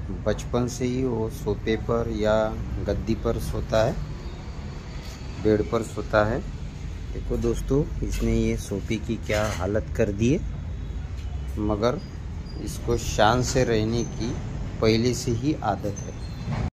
बचपन से ही वो सोफे पर या गद्दी पर सोता है, बेड पर सोता है। देखो दोस्तों, इसने ये सोफे की क्या हालत कर दी है, मगर इसको शान से रहने की पहले से ही आदत है।